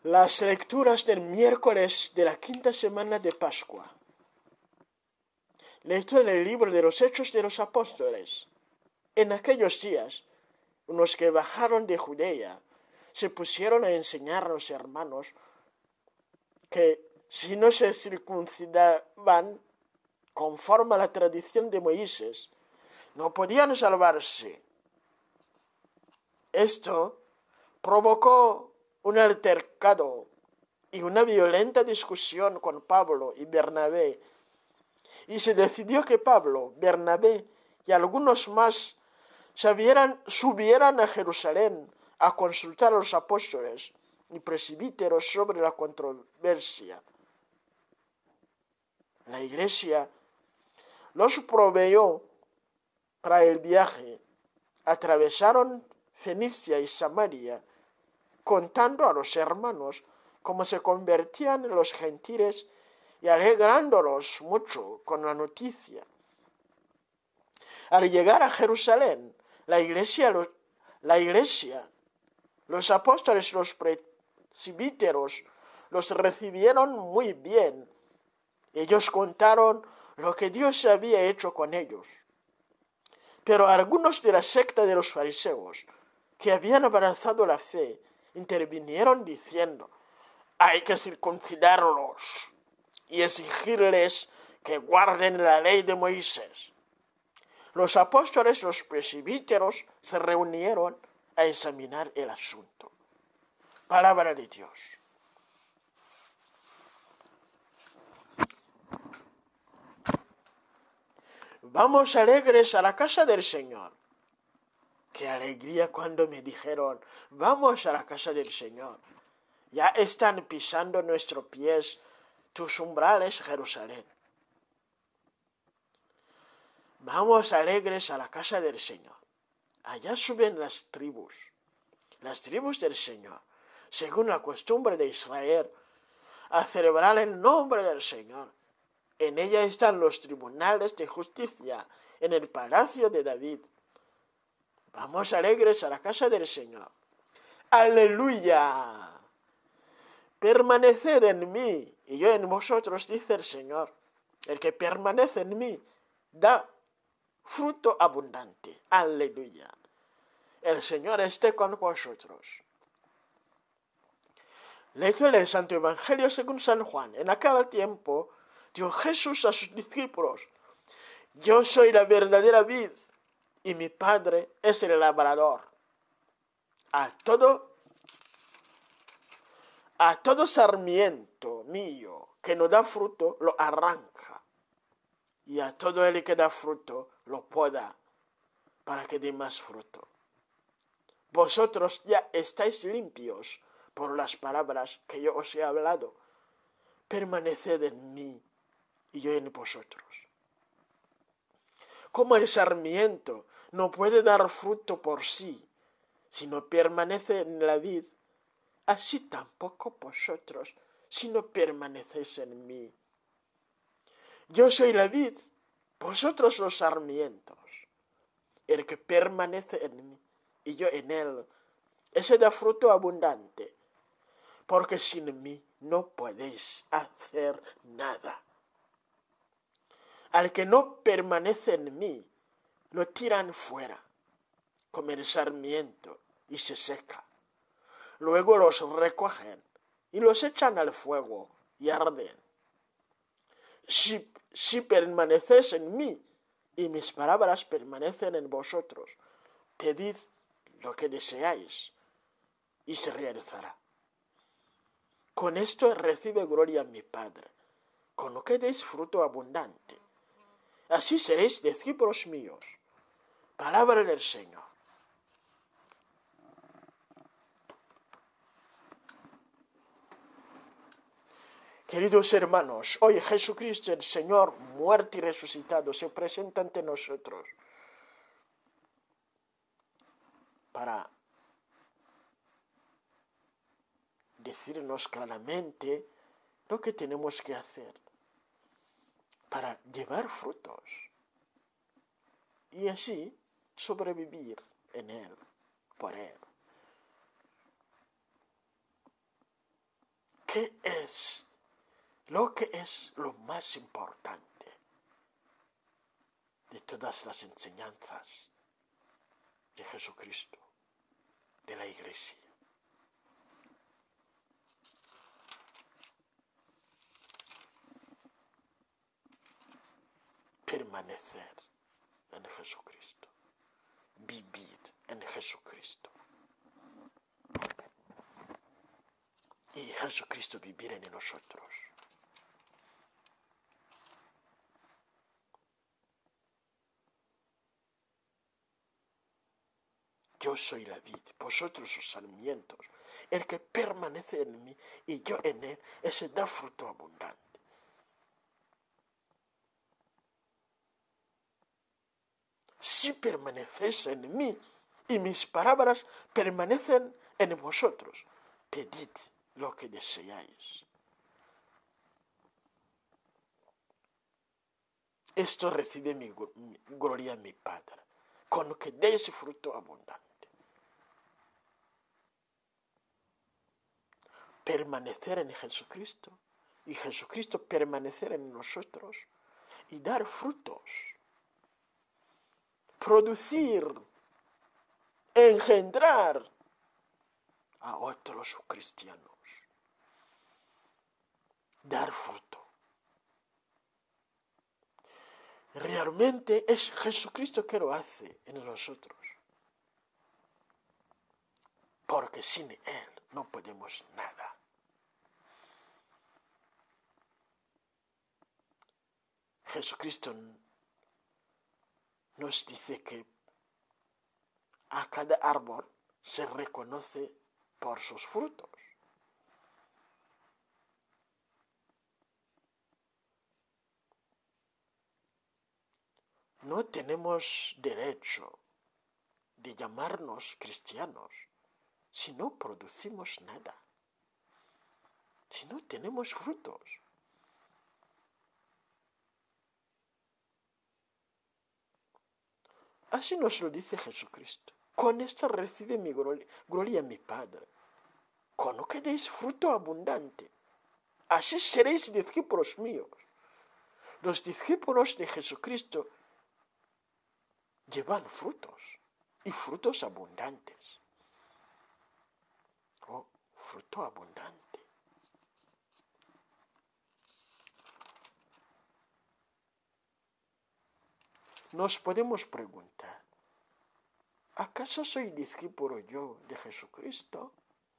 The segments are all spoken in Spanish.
Las lecturas del miércoles de la quinta semana de Pascua. Lectura del libro de los Hechos de los Apóstoles. En aquellos días, unos que bajaron de Judea se pusieron a enseñar a los hermanos que si no se circuncidaban conforme a la tradición de Moisés, no podían salvarse. Esto provocó un altercado y una violenta discusión con Pablo y Bernabé, y se decidió que Pablo, Bernabé y algunos más subieran a Jerusalén a consultar a los apóstoles y presbíteros sobre la controversia. La iglesia los proveyó para el viaje. Atravesaron Fenicia y Samaria, contando a los hermanos cómo se convertían los gentiles y alegrándolos mucho con la noticia. Al llegar a Jerusalén, la iglesia, los apóstoles, los presbíteros, los recibieron muy bien. Ellos contaron lo que Dios había hecho con ellos. Pero algunos de la secta de los fariseos, que habían abrazado la fe, intervinieron diciendo: hay que circuncidarlos y exigirles que guarden la ley de Moisés. Los apóstoles, los presbíteros, se reunieron a examinar el asunto. Palabra de Dios. Vamos alegres a la casa del Señor. Qué alegría cuando me dijeron: vamos a la casa del Señor. Ya están pisando nuestros pies tus umbrales, Jerusalén. Vamos alegres a la casa del Señor. Allá suben las tribus del Señor, según la costumbre de Israel, a celebrar el nombre del Señor. En ella están los tribunales de justicia, en el palacio de David. Vamos alegres a la casa del Señor. ¡Aleluya! Permaneced en mí y yo en vosotros, dice el Señor. El que permanece en mí da fruto abundante. ¡Aleluya! El Señor esté con vosotros. Lectura del Santo Evangelio según San Juan. En aquel tiempo dijo Jesús a sus discípulos: yo soy la verdadera vid y mi Padre es el labrador. A todo sarmiento mío que no da fruto, lo arranca. Y a todo el que da fruto, lo poda, para que dé más fruto. Vosotros ya estáis limpios por las palabras que yo os he hablado. Permaneced en mí y yo en vosotros. Como el sarmiento no puede dar fruto por sí, si no permanece en la vid, así tampoco vosotros, si no permanecéis en mí. Yo soy la vid, vosotros los sarmientos. El que permanece en mí y yo en él, ese da fruto abundante, porque sin mí no podéis hacer nada. Al que no permanece en mí, lo tiran fuera, como el sarmiento, y se seca. Luego los recogen y los echan al fuego y arden. Si permanecéis en mí y mis palabras permanecen en vosotros, pedid lo que deseáis y se realizará. Con esto recibe gloria mi Padre, con lo que deis fruto abundante. Así seréis discípulos míos. Palabra del Señor. Queridos hermanos, hoy Jesucristo, el Señor, muerto y resucitado, se presenta ante nosotros para decirnos claramente lo que tenemos que hacer para llevar frutos y así sobrevivir en Él, por Él. ¿qué es lo que es lo más importante de todas las enseñanzas de Jesucristo, de la Iglesia? Permanecer en Jesucristo, vivir en Jesucristo y Jesucristo vivir en nosotros. Yo soy la vid, vosotros los sarmientos. El que permanece en mí y yo en él, ese da fruto abundante. Si permanecéis en mí y mis palabras permanecen en vosotros, pedid lo que deseáis. Esto recibe mi gloria mi Padre, con que deis fruto abundante. Permanecer en Jesucristo y Jesucristo permanecer en nosotros y dar frutos. Producir, engendrar a otros cristianos. Dar fruto. Realmente es Jesucristo que lo hace en nosotros. Porque sin Él no podemos nada. Jesucristo nos dice que a cada árbol se reconoce por sus frutos. No tenemos derecho de llamarnos cristianos si no producimos nada, si no tenemos frutos. Así nos lo dice Jesucristo. Con esto recibe mi gloria mi Padre. Con lo que deis fruto abundante. Así seréis discípulos míos. Los discípulos de Jesucristo llevan frutos y frutos abundantes. Oh, fruto abundante. Nos podemos preguntar, ¿acaso soy discípulo yo de Jesucristo?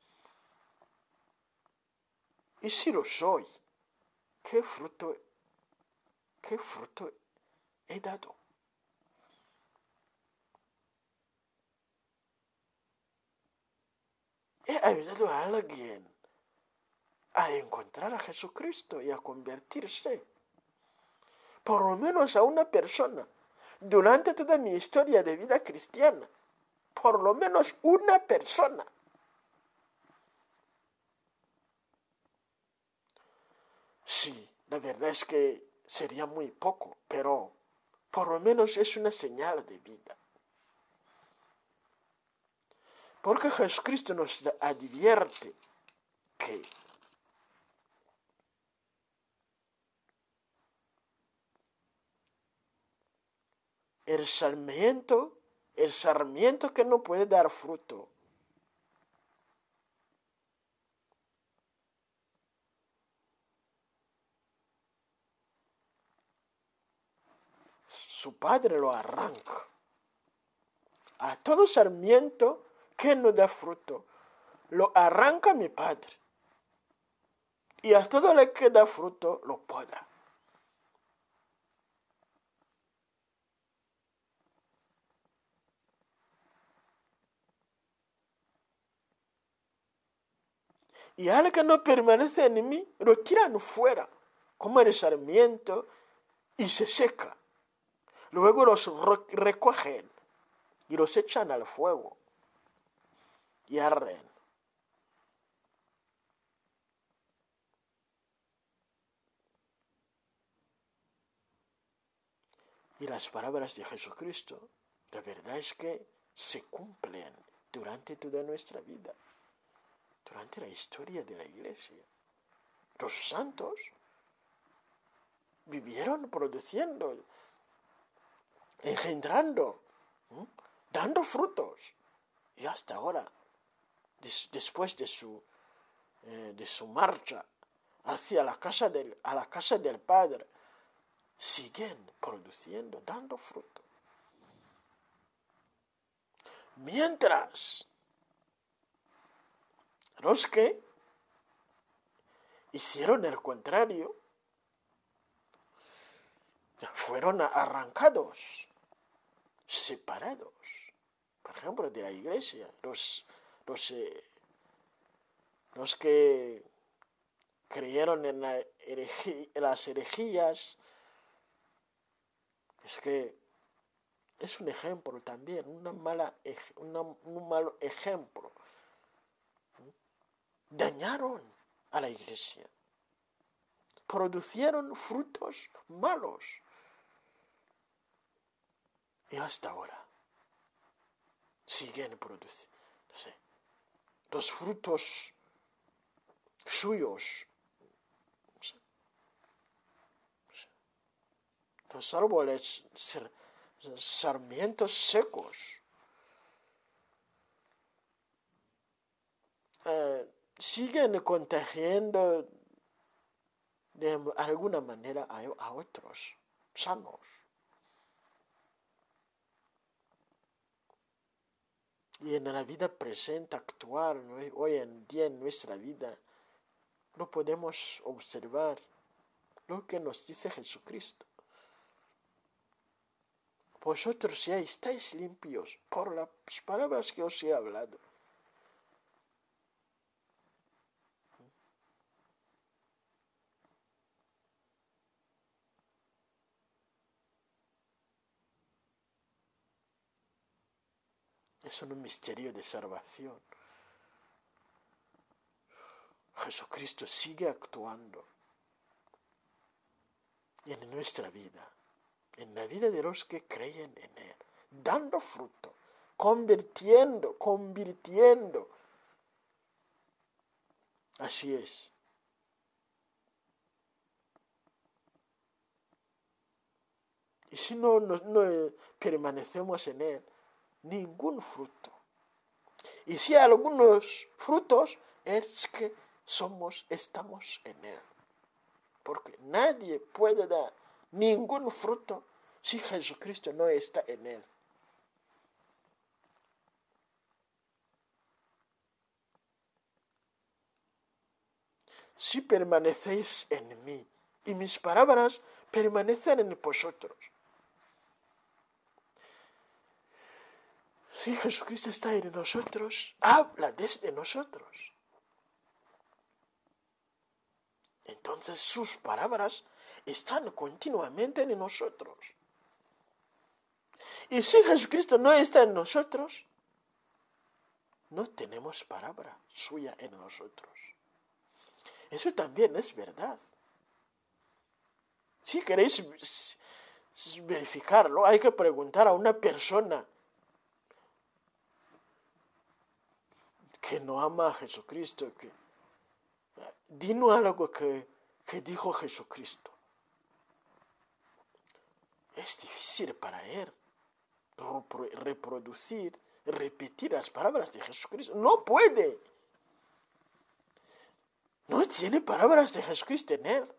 Y si lo soy, ¿qué fruto he dado? ¿He ayudado a alguien a encontrar a Jesucristo y a convertirse? Por lo menos a una persona. Durante toda mi historia de vida cristiana, por lo menos una persona. Sí, la verdad es que sería muy poco, pero por lo menos es una señal de vida. Porque Jesucristo nos advierte que el sarmiento que no puede dar fruto, su padre lo arranca. A todo sarmiento que no da fruto, lo arranca mi padre. Y a todo el que da fruto, lo poda. Y al que no permanece en mí, lo tiran fuera, como el sarmiento, y se seca. Luego los recogen y los echan al fuego y arden. Y las palabras de Jesucristo, la verdad es que se cumplen durante toda nuestra vida, durante la historia de la Iglesia. Los santos vivieron produciendo, engendrando, dando frutos. Y hasta ahora, después de su marcha hacia a la casa del Padre, siguen produciendo, dando fruto. Mientras los que hicieron el contrario fueron arrancados, separados, por ejemplo, de la iglesia. Los que creyeron en las herejías, es que es un ejemplo también, un mal ejemplo. Dañaron a la iglesia, producieron frutos malos. Y hasta ahora siguen produciendo, no sé, los frutos suyos. Los árboles, sarmientos secos. Siguen contagiando de alguna manera a otros sanos. Y en la vida presente, actual, hoy en día en nuestra vida, lo podemos observar, lo que nos dice Jesucristo. Vosotros ya estáis limpios por las palabras que os he hablado. Es un misterio de salvación. Jesucristo sigue actuando en nuestra vida, en la vida de los que creen en Él, dando fruto, convirtiendo. Así es. Y si no permanecemos en Él, ningún fruto. Y si hay algunos frutos, es que estamos en Él. Porque nadie puede dar ningún fruto si Jesucristo no está en Él. Si permanecéis en mí y mis palabras permanecen en vosotros. Si Jesucristo está en nosotros, habla desde nosotros. Entonces sus palabras están continuamente en nosotros. Y si Jesucristo no está en nosotros, no tenemos palabra suya en nosotros. Eso también es verdad. Si queréis verificarlo, hay que preguntar a una persona que no ama a Jesucristo, dinos algo que dijo Jesucristo. Es difícil para él repetir las palabras de Jesucristo. No puede. No tiene palabras de Jesucristo en él.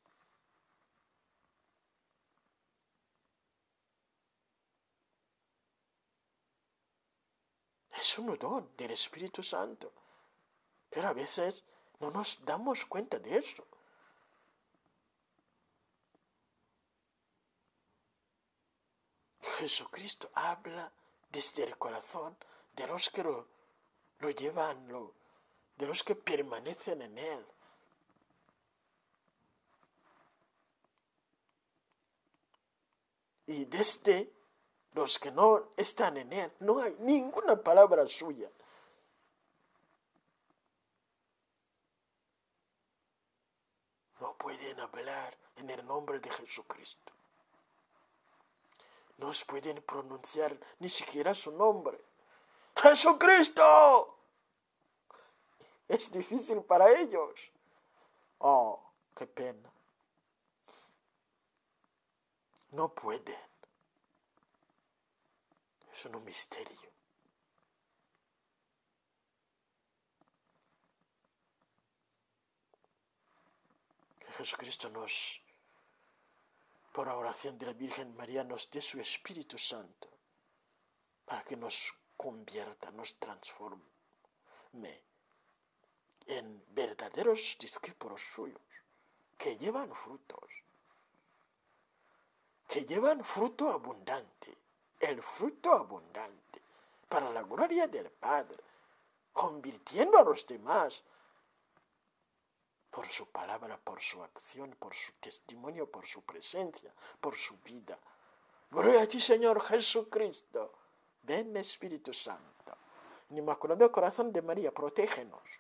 Es un don del Espíritu Santo. Pero a veces no nos damos cuenta de eso. Jesucristo habla desde el corazón de los que lo llevan, de los que permanecen en Él. Y desde los que no están en Él, no hay ninguna palabra suya. No pueden hablar en el nombre de Jesucristo. No pueden pronunciar ni siquiera su nombre. ¡Jesucristo! Es difícil para ellos. Oh, qué pena. No pueden. Es un misterio. Que Jesucristo por la oración de la Virgen María, nos dé su Espíritu Santo para que nos convierta, nos transforme en verdaderos discípulos suyos, que llevan frutos, que llevan fruto abundante, el fruto abundante, para la gloria del Padre, convirtiendo a los demás por su palabra, por su acción, por su testimonio, por su presencia, por su vida. Gloria a ti, Señor Jesucristo. Ven, Espíritu Santo. Inmaculado Corazón de María, protégenos.